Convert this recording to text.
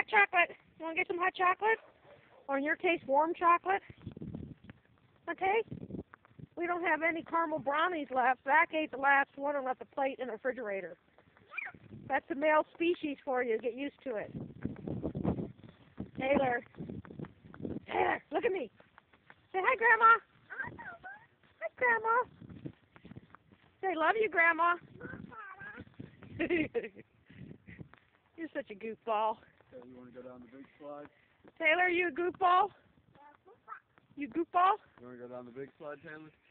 hot chocolate. You want to get some hot chocolate? Or in your case, warm chocolate? Okay? We don't have any caramel brownies left. Zach ate the last one and left the plate in the refrigerator. That's the male species for you. Get used to it. Taylor. Taylor, look at me. Say hi, Grandma. Hi, Grandma. Say, love you, Grandma. You're such a goofball. Okay, you want to go down the big slide? Taylor, you a goofball? You goofball? You want to go down the big slide, Taylor?